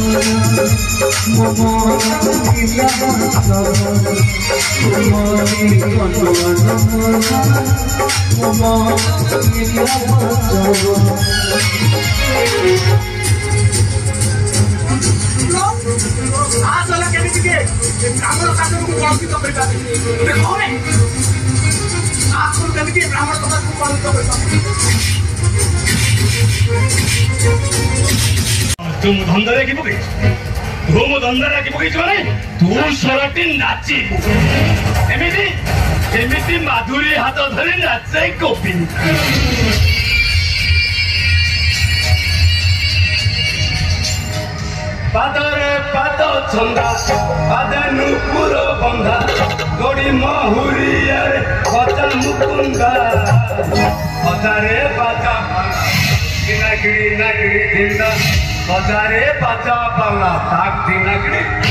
तुम धंदा की पकड़ तुम धंदा की पकड़ माने तू सरटी नाची एमिति एमिति माधुरी हाथ धरी नाचे गोविंद पादरे पाद छंदा पादे नुपुर बंधा गोड़ी महुरिया बचा मुकुंदा पदारे बाजा गिनागिड़ी नागिड़ी दिंदा पदारे बाजा बाला ताक दिनागिड़ी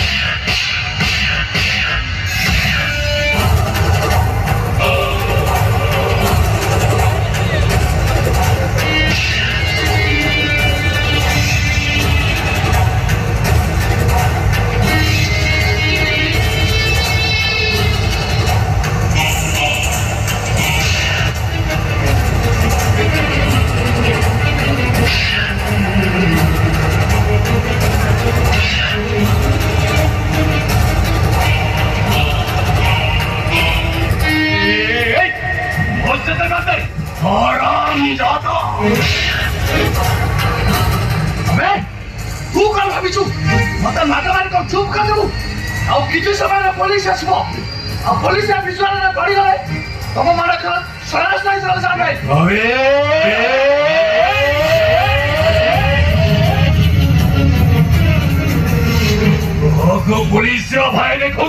चुप कर दू किसी समय पुलिस आसो पुलिस विश्वास पड़ी गले तुम मन सरस नहीं सरस पुलिस भय देखो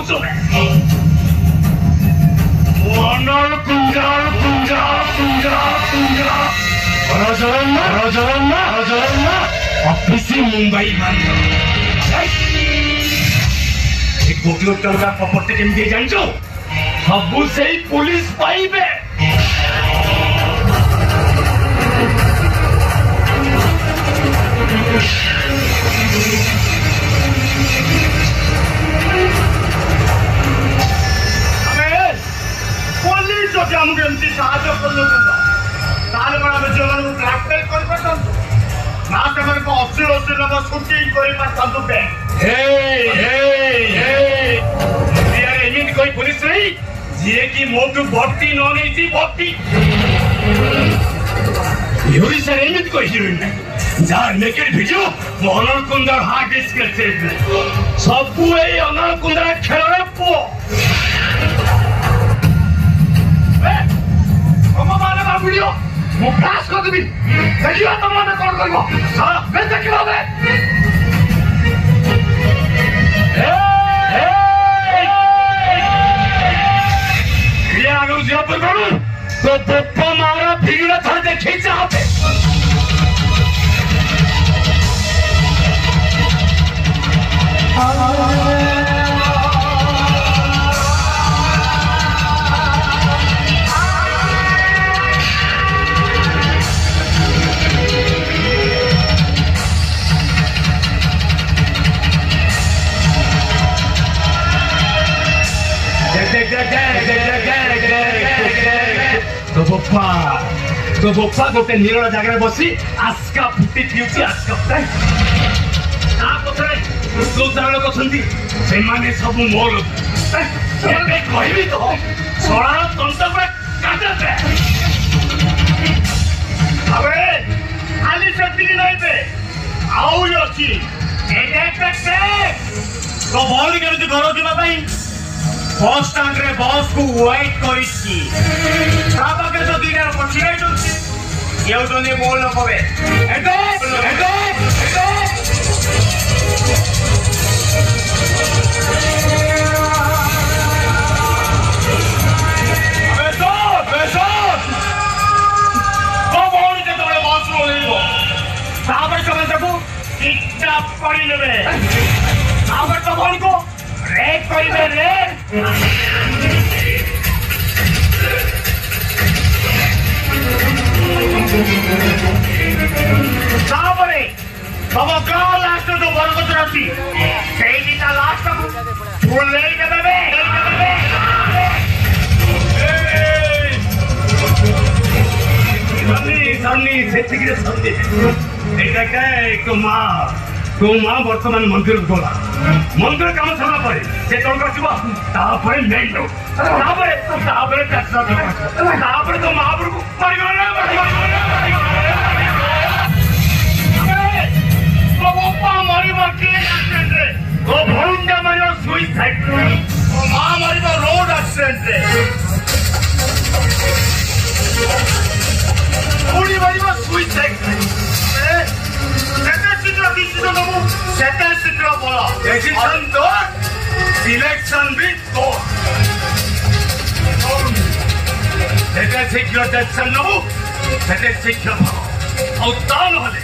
ऑफिस मुंबई कोटी टंका प्रॉपर्टी केमती जान सबू से पुलिस पाइबे पुलिस जब आमको एमती साहय कर ब्लैकमेल कर ना अश्लील अश्लील सुटिंग कर कोई पुलिस नहीं जी की मोटू भक्ति न नहीं भक्ति ह्यूरी सर एमित कोई हीरोइन नहीं जार नेकेड वीडियो अनल कुंदर हार्ड डिस्क सेव सब ए अनल कुंदर खेलर पो हम माने वीडियो मु फ्लैश कर देबी देखियो तुम माने कोन करबो बे देखियो बे तो पप्पा मारा भीड़ था देखी चाहते तो बोपा गोटे निरल जगह बसी आस्का फुटी पिउची आस्का ता पछरे लोक लोक छंती से माने सब मोर एबे कहबी तो सोळा तंत्र पर काटते अबे खाली सेटिंग नहीं पे आउ अछि एटे तो बॉल के घर दिबा पई बस स्टैंड रे बस को वेट करिछि साबा के तो दिना पछिराई दउछि येउ जने बोल न पवे एटे अबे तो बॉल के तो बस रो लेबो साबा के देखो किडनैप करि लेबे साबा तो बॉल को रेड करिबे रेड साबरे बाबा का लास्ट तो बरगत राती ସେତିକିରେ ସନ୍ଧି ତୋ ମା ବର୍ତ୍ତମାନ ମନ୍ଦିର ଗଲା ମନ୍ଦିର କାମ ସରିଲା ପରେ ସେ ତଳକୁ ଆସିବ ତାପରେ ନେଇଯାଉ ତାପରେ ତ ମହାପ୍ରଭୁ ମରିବ କିଏ ଆକ୍ସିଡେଣ୍ଟରେ ତୋ ଭଉଣୀଟା ମାରିବ ସୁଇସାଇଡ୍ ତୋ ମା ମାରିବ ରୋଡ ଆକ୍ସିଡେଣ୍ଟରେ ପୁଣି ମାରିବ ସୁଇସାଇଡ୍ ସେତେ ଶୀଘ୍ର ଡିସିସନ ନବୁ ସେତେ ଶୀଘ୍ର ଭଲ ଡିସିସନ ତୋର ସିଲେକ୍ସନ ବି ତୋର ସେତେ ଶୀଘ୍ର ଡିସିସନ ନବୁ ସେତେ ଶୀଘ୍ର ଭଲ ଆଉ ତା ନହେଲେ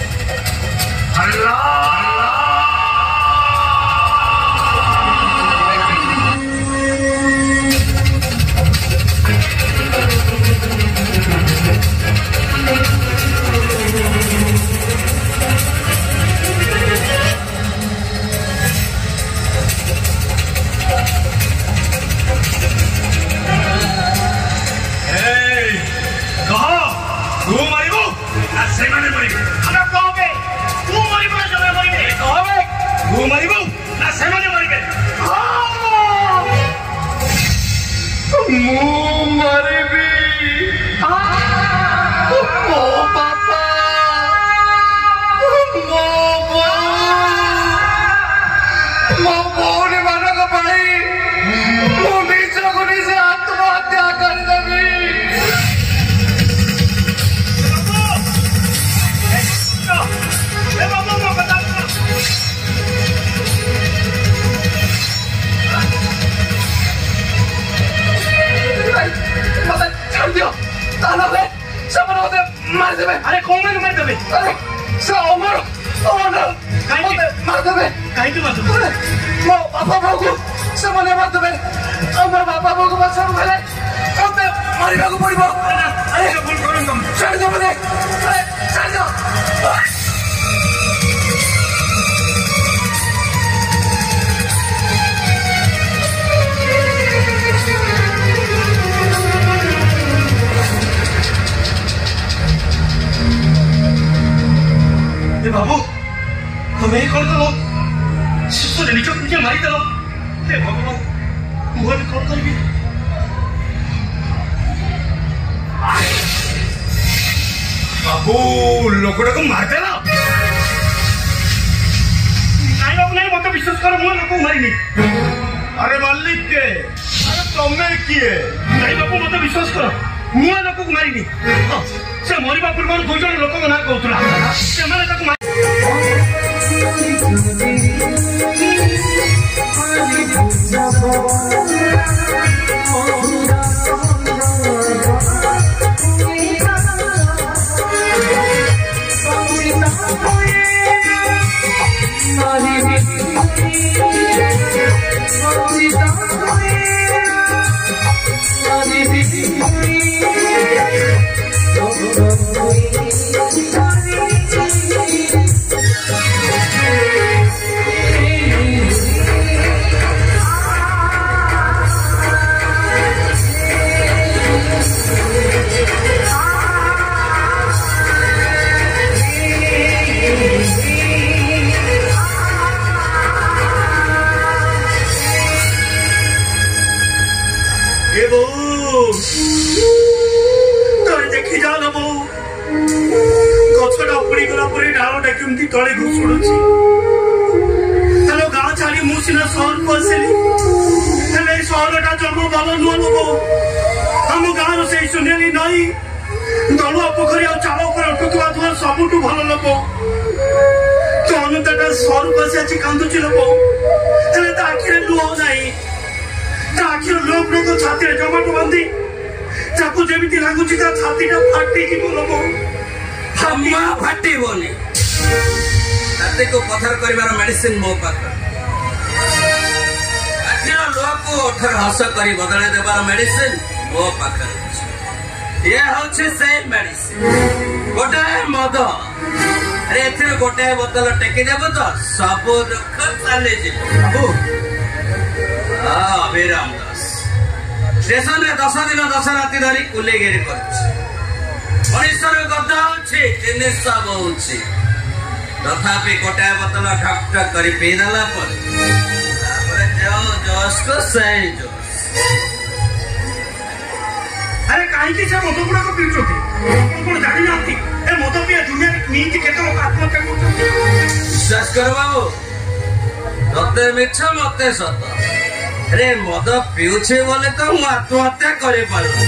अरे कौन मार देबे अरे से अमर मार देबे काहे के मार देबे मो बापा बाबू से मने मार देबे अमर बापा बाबू बस भले ओते मारिबा को पड़िबो अरे भूल करन तुम छोड़ दे मने अरे छोड़ दो बाबू तुम्हें कौन करो शिशु निज निजे मारिदेल हे भगवान मुझे कौन करी बाबू लोकटा को मारदेल नहीं बाबू नहीं मत विश्वास कर मुझे लोक मारिनी अरे मालिक के अरे तुम्हें किए नहीं बाबू मत विश्वास कर मुझे लोक को मारिनी से मरवा पूर्व दुई जन लोक ना कहला से देखी जा ना बो गछटा उपड़ी गला परे डालटा केमती तळे घुसुडुची हेलो गाँ छाड़ी मुसिना सहर को आसिली हेले सहरटा जम्मू भल नुह लोक आम गाँव से सुनेली नई दलुआ पोखरी आ चाल उपर उठुवा धुआ सबुठू भल लोक तो अनुताटा सहर को आसी कांदुची लोक हेले ता आखिरे लुह नाही ता आखिरे लोक लोक छाती जमाटो बांधी चाकू जेमिति लागुची ता छातीटा फाटी की बोलबो हम्मा फाटी बोनी ताते को पत्थर करिवार मेडिसिन मो पाख आखिर लोक को ओठर हस करी बदले देबार मेडिसिन मो पाख ये होचे से मेडिसिन गोटे मद अरे एथरे गोटे बोतल टेकी देबो तो सब दुख चले जे बाबू अभिराम दास स्टेशन रे 10 दिन 10 राति धरी कुलेगिरी कर मनीषर गदा होछि जिनिस सब होछि तथापि कोटा बोतल ठक ठक करी पी देला पर जो जोश को सही जोश। अरे कहीं से मद गुड़ा को पीछे कौन जानी ना ए मद पिया दुनिया नीति केते लोग आत्महत्या करते विश्वास कर बाबू तते मिछ मते सत अरे मद पिउछे बोले तो मु आत्महत्या करे पारु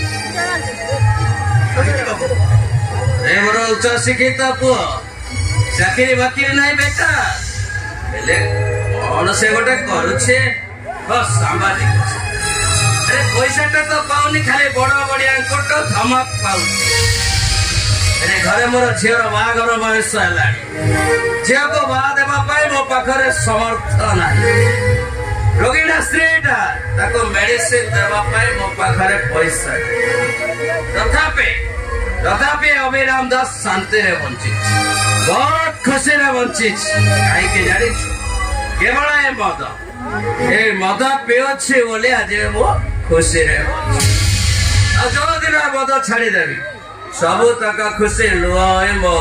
ए मोर उच्च शिक्षित पुओ चाकरी बाकरी नहीं बेटा हेले कौन से गोटे करुछे बस सामाजिक अरे पैसा तो पाऊनी खाली बड़ बड़िया तो धमक पाऊ अरे घरे मोर झीर बाघर बयस है झील को बाहा देवाई मो पाखे समर्थ ना रोगीटा स्त्रीटा मेडिसिन देवाई मो पाखे पैसा तथापि अभिराम दास शांति रे बंची बहुत खुशी रे बंची कहीं जानी केवल ए मद पिछे बोले आज मो खुशी रे जो दिन मद छाड़देवी सबू तक खुशी लुह मो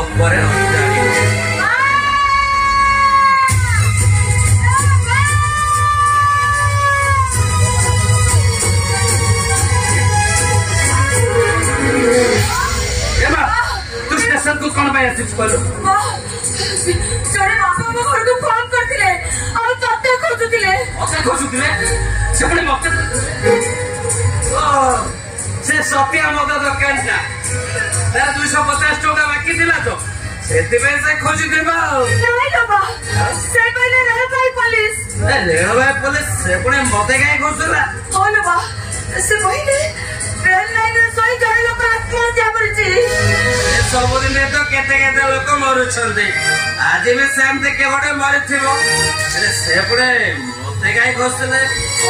को कौन भाई आसिस कहलु जड़े बापा मो घर को फोन करथिले आ तते खोजुथिले से पुणी मते से सत्या मद दुकान ता 250 टका बाकी दिला तो सेति पे से खोजु देबा नहीं बाबा से कहले रेलवे पुलिस रेलवे पुलिस से पुणी मते काई खोजुला हो ना बा से कहले रेल लाइन रे सोई जड़े लोक आत्महत्या करछि सब दिन तो केते केते लोक मरुछन्ते आज भी सेम देखे बडे मरिथिबो अरे से पुणे मते काई खोजले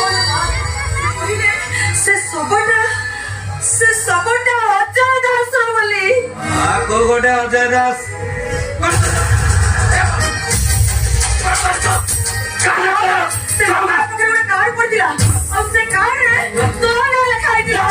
से सबटा अजय दास बोली आ को गोटे अजय दास कार पड़ दिया अब से कार रे तो ना लिखाई दिया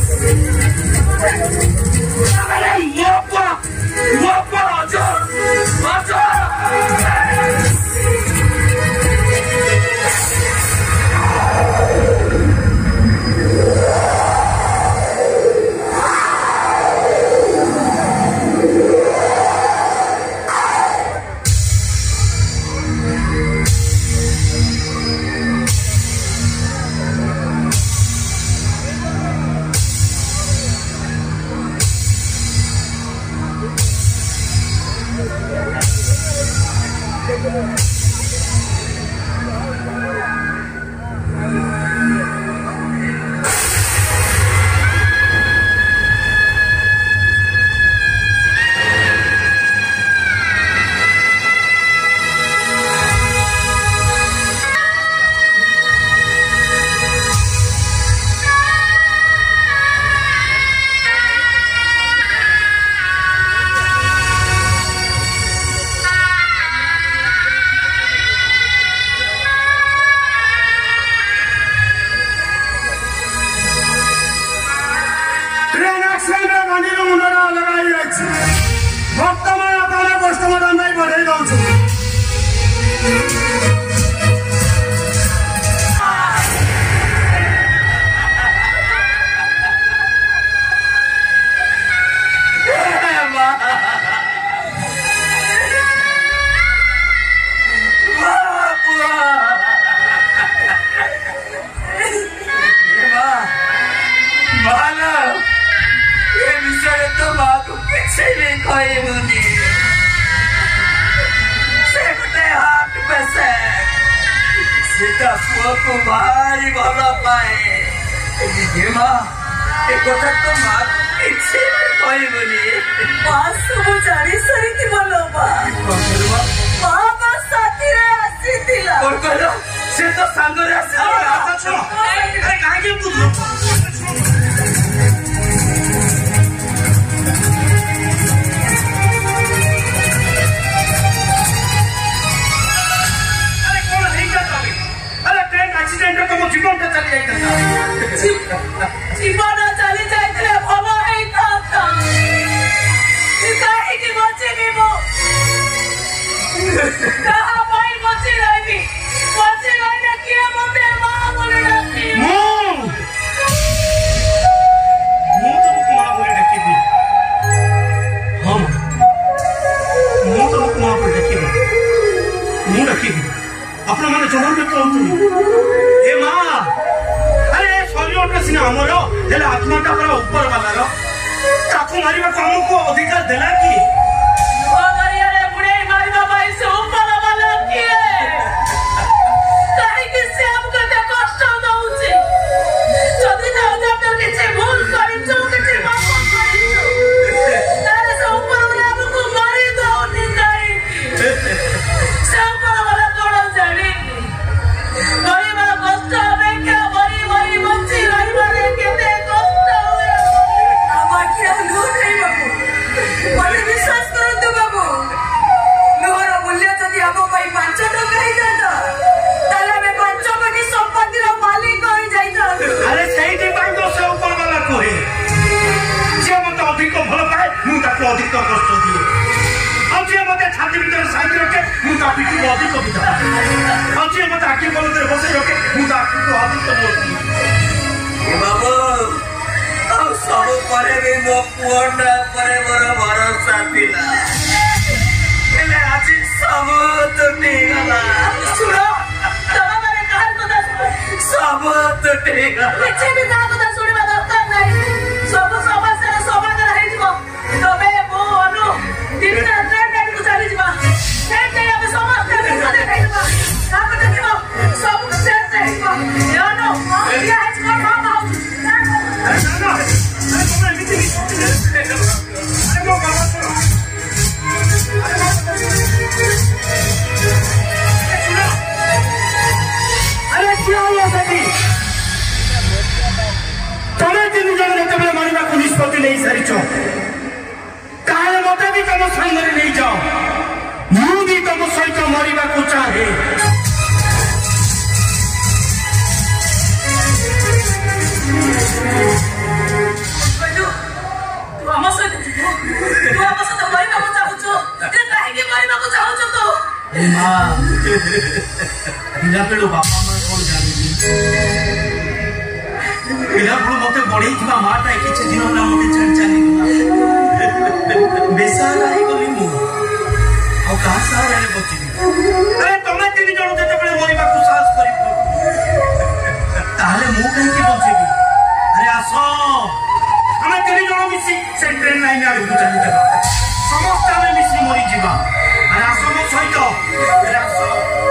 भारी भल पाए কথা তো মা কিছু কইবনি বাস সব জানি সরি কি বলো মা বাবা সাথীরে আসিতিলা কোন কইলো সে তো সাঙ্গরে আসিলা আচ্ছা আরে কাকে বুঝলো আরে কোন হেইকা যাবে আরে ট্রেন অ্যাক্সিডেন্টে তো জীবনটা চলে যাইতা জীবন চলে যাইতলে ভালো হইতা हेले आत्मा का पूरा ऊपर वाला रो ताकू मारिबा को हमको अधिकार देला कि ओ गरिया रे बुढ़े मारिबा भाई से ऊपर वाला किए काहे कि से हमको ते कष्ट दउची जदी ना तो किछ भूल करी तो किछ पाप करी तारे से ऊपर वाला हमको मारी दो नहीं से ऊपर वाला कोण जानी गरीब वाला कष्ट हवे क्या मरी मरी बच्ची रही मारे केते कष्ट हुए आबाकी लू नहीं बाबू मने विश्वास करंतु बाबू लोहर मूल्य जदि हम भाई 5 टका ही जाता ताले में 5 कोटी संपत्ति रो मालिक होई जाइता अरे सही जे बाई तो से ऊपर वाला कोहे जे मत अधिक भल पाए मु ताको अधिक कष्ट दिए अब जे मत छाती भीतर साइड रखे मु ता पिटी को अधिक बिता अब जे मत आके बोल दे बसे रखे मु ता को अधिक बोल दिए ए बाबू अब सब परे भी मो पुअटा परे मोर भरोसा पिला एले आज सब टूटी गला सुनो तमा मारे काल को सब टूटी गला किछि भी ना को सुनिबा दरकार नाही सब समस्या समाधान हेइ जिवो तबे मो अनु दिन ट्रेन को चली जिवो ट्रेन के अब समस्या के देखाइ जिवो काम देखिबो सब सेट हेइबो यानो या हेइ को काम आउ अरे ना अरे तुम एमिति अरे मो बाबा सुनो अरे क्या हुआ सती तुम्हें तीन जन जेतबे मारिबा को निष्पत्ति नहीं सारिछो ताले मते भी तुम संगरे नहीं जाओ मु भी तुम सहित मारिबा को चाहे तू हम से तो मारिबा को चाहछो ते काहे के मारिबा को चाहछो तो ए मां बिना पेड़ो बापा मां कोन जानिबी बिना पेड़ो मते बढई थिबा माटा किछ दिन होला मते छाड़ चाली गला बेसारा आई गली मु आ का सारा रे बचिबी अरे तमे तीन जण जते बळे मरिबा को साहस करी ताले मु काहे के बचिबी अरे आसो हमें तीन जण मिसी से ट्रेन लाइन आड़ को चली जाबा समस्त हमें मिसी मरि जिबा अरे आसो मो सहित अरे आसो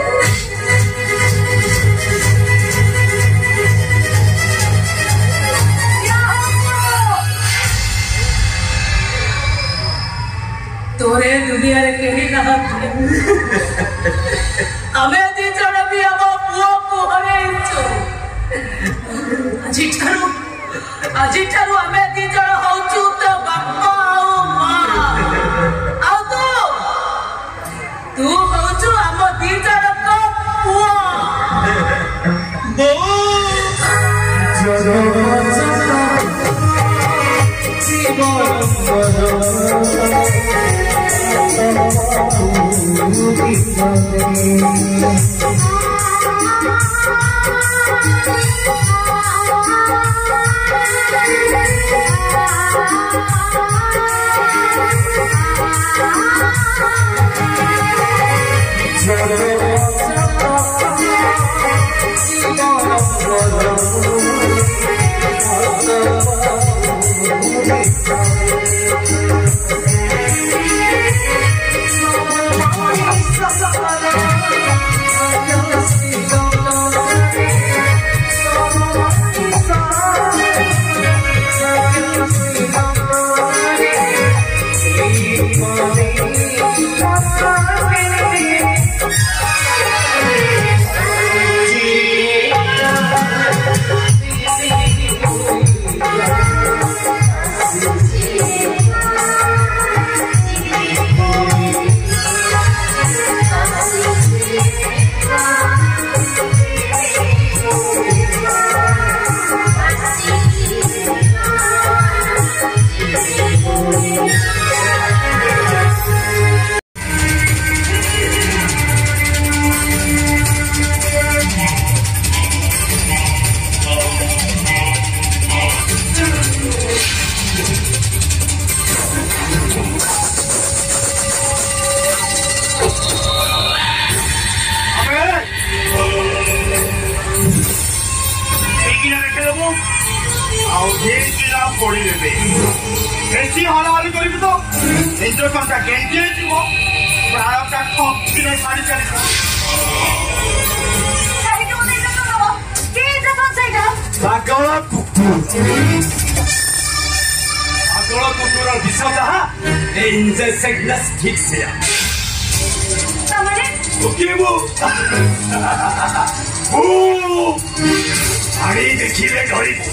तोरे दुनिया रे केही ना हमें दी जण भी हम पुओ को हरे इच्छो अजी ठारू हमें दी जण होचू तो बापा आओ मां आओ तू होचू हम दी जण को पुओ ଆଉ ଘିନା ପୋଡ଼ିଦେବେ ବେଶୀ ହଲାହଲି କରିବି ତ ଇଞ୍ଜେକ୍ସନଟା କେମିତି ହେଇଯିବ ପ୍ରାୟଟା କମ୍ପିରେ ଛାଡ଼ି ଚାଲିବ ପାଗଳ କୁକୁର ବିଷ ଯାହା ଏ ଇଞ୍ଜେକ୍ସନ ଠିକ ସେୟା ପାଣି ଦେଖିଲେ ଡରିବୁ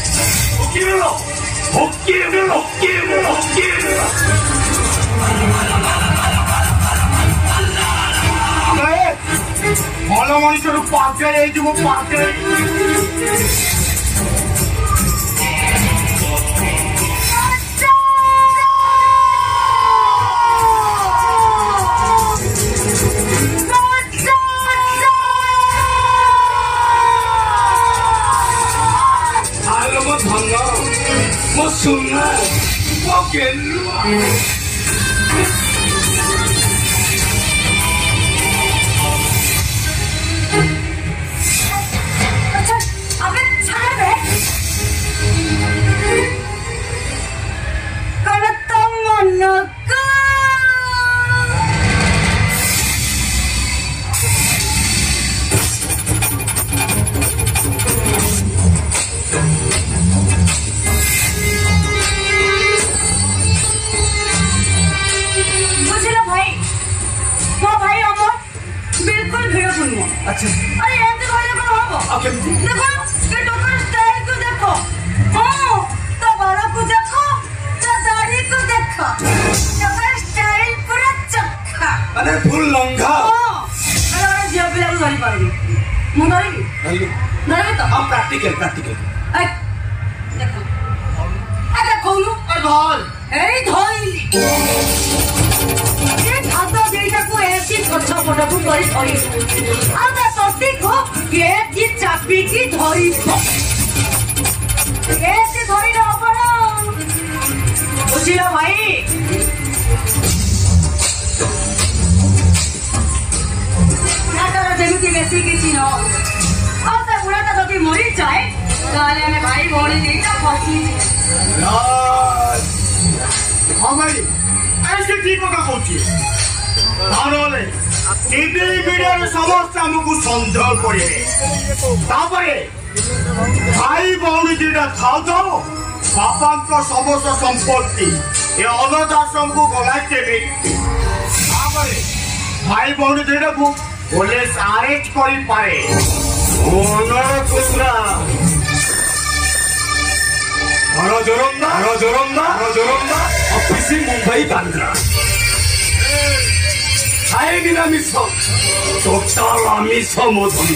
ଭଲ ମଣିଷରୁ ପାଗଳ ହେଇଯିବୁ ପାଗଳ Mo sulla, mo gelua. अच्छा, अबे छाड़ बे। कल तुम मनका। अच्छा अरे ऐसे भाई को हो देखो ये डॉक्टर स्टाइल को देखो हां तो बड़ा को देखो तो दाढ़ी को देखो डॉक्टर स्टाइल पूरा चक्का अरे फुल लंघा अरे जियो बिला को धरी पारबी मु धरी तो हम प्रैक्टिकल ए देखो अरे खोलू ए धर ए धइली ये खाता देइटा को ऐसी छोटा छोटा को करी धरी आ ता सती को ये की चाबी की धरी ऐसे धरी ना पड़ा बुझिला भाई ना तो जेमिति बेसी किछि न आ ता बुढ़ा ता जदी मरी जाए ताले हमें भाई भोणी देइटा फसी हाँ भाई ऐसे ठीक होगा कौची नहले टीवी मीडिया समस्त आमको सन्देह करे भाई भौणी दुटा खाऊ बापा समस्त संपत्ति ये अनाथ आश्रम को गलाई देवे भाई भौणी दुटा को पुलिस अरेस्ट कर पारे जोरंदा ऑफिस मुंबई बांद्रा हाय निरामिष टोटाल आमिष मोधन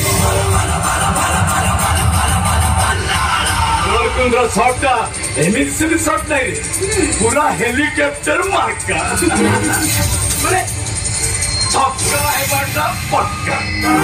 शॉर्टा एमिशन शॉर्ट नहीं पूरा हेलीकॉप्टर मार्का छक्का है बड़ा पक्का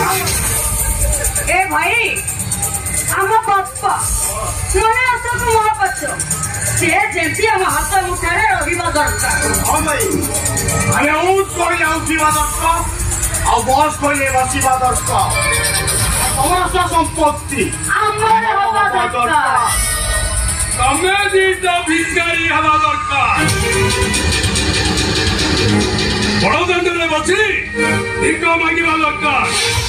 ए भाई आम बापा मने अशोक महापात्र से जेमती हम हाथ मुठारे रहिबा दरकार हां भाई अरे ऊट कोई आउथिबा दरकार आ बॉस कोई बसिबा दरकार समस्त संपत्ति हमर हवा दरकार तमे दीटा भिखारी हवा दरकार बड़दंडरे बची भिख मागिबा दरकार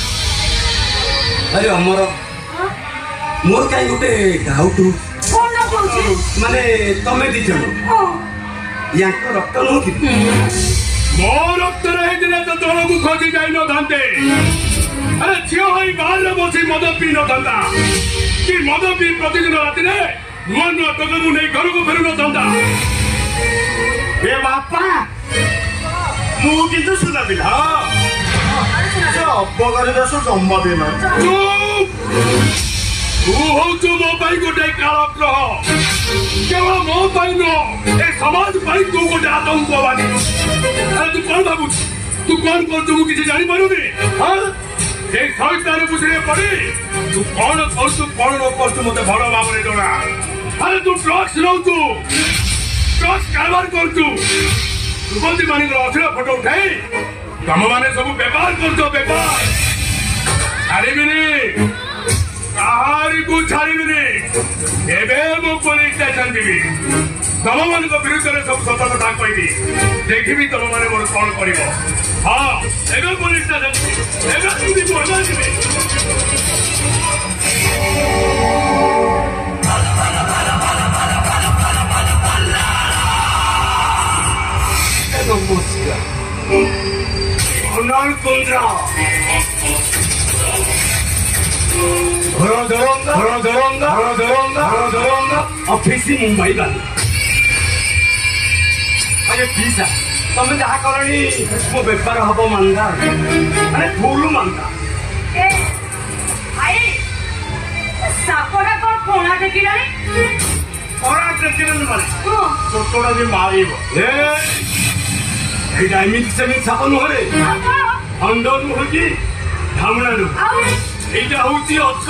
अरे हमर मोर कहीं गोटे डाउट माने तमे दी जण यांको रक्त नो कि मो रक्त रहे दिन तो तोर को खोजी जाई न धांते अरे झियो होई बाहर रे बसी मद पी न धांता कि मद पी प्रतिदिन राति रे नुआ नुआ तगबु नै घर को फेरु न धांता ए बापा मु किंतु सुना बिला हां अपगारी दस जम्मा देना चुप तू हो जो मो भाई गोटे कालक रह केवल मो भाई नो ए समाज भाई तू गोटे आतंकवादी अरे तू कौन बाबू तू कौन कर तू किसी जानी पारुनी हां ए शैतान बुझरे पड़ी तू कौन न कर तू मते बड़ बाबरे जोड़ा अरे तू ड्रग्स लो तू ड्रग्स कारोबार कर तू बंदी मानी अश्लील फोटो उठाई तुम माने सब व्यवहार कर बेपार अरे भी नहीं କାହାରି କୁ ଛାଡ଼ିବିନି। ଏବେ ମୁଁ ପୋଲିସ ଷ୍ଟେସନ ଯିବି। ତମମାନଙ୍କ ବିରୁଦ୍ଧରେ ସବୁ ସତ କଥା କହିବି। ଦେଖିବି ତମମାନେ ମୋର କଣ କରିବ। ହଁ ଏବେ ପୋଲିସ ଷ୍ଟେସନ ଏବେ ଯିବି। ऑफिस मुंबई गल अरे पीसा तमें जहाँ करनी मो बेपार हम मंदा अरे फुल मंदा सापड़ा कौन कोना देखिलानी कोना देखिलानी माने छोटोड़ा जे मारिबो ए डायमिंग से साप नहरे अंडर मुहकी धामणा नु এইটা হচ্ছে অচ্ছ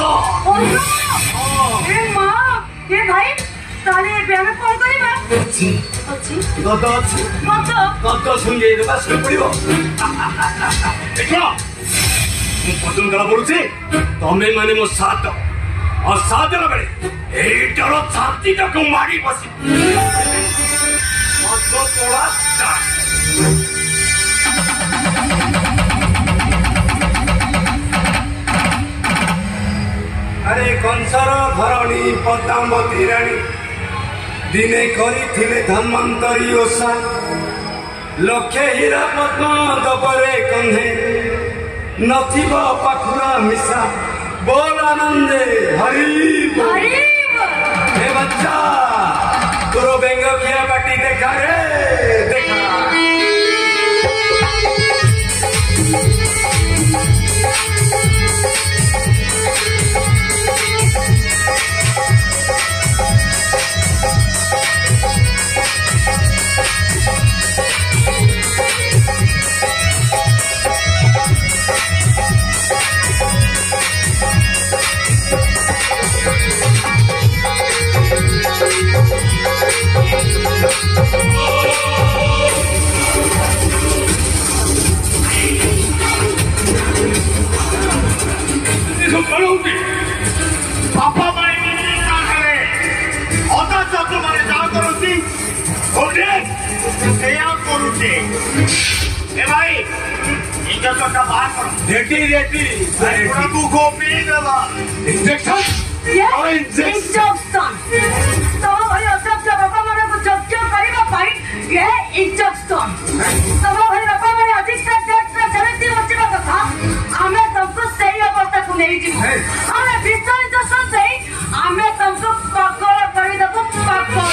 এ মা এ ভাই তাহলে ব্যায়াম কোন করিবা ଅଛି ଅଛି গদ ଅଛି গদ সঙ্গে দেবা শুরু করিব দেখো ମୁଁ ପଦନ କଲା ପଡୁଛି ତମେ ମାନେ ମୋ ସାଥ ଆଉ ସାଥ ଦେଲା ବେଳେ ଏଇଟାର ଛାତିଟାକୁ ମାରି ବସି ମଦ ତୋଳା अरे कंसर धरणी पद्मावती राणी दिने करी धन्वंतरी ओषा लक्षे हीरा पद्म दबरे कंधे नथिब पाखुरा मिशा बोल आनंदे हरि बोल हे बच्चा तोरो बेंग किया बाटी देखा रे देखा बापा भाई अदा चक्र माने जा करूची करुचे ए भाई इंजेक्शन बाहर करो रेटी रेटी तू गोपी देवा इंजेक्शन इंजेक्शन तो भाई अशोक बापा माने को जब्त करिबा पाई ये इंजेक्शन तो भाई बापा माने अधिक से जल्दी बचबा कथा हमें सबको सही अवस्था को नहीं जी हमें भीतर इंजेक्शन से हमें सबको पकड़ कर दबो पकड़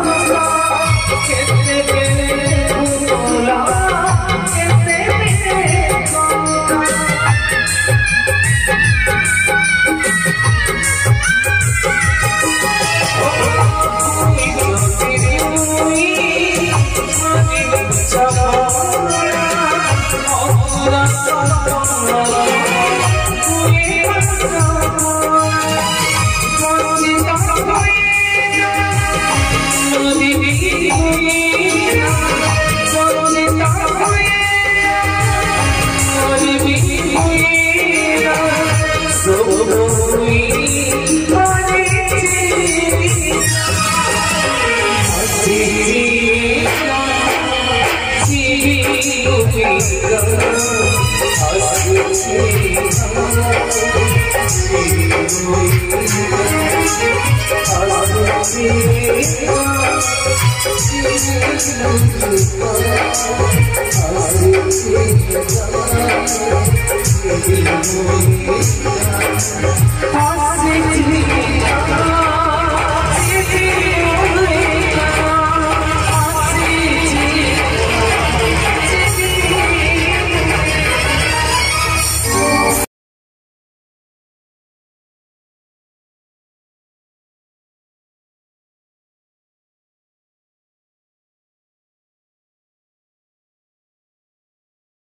कैसे Hãy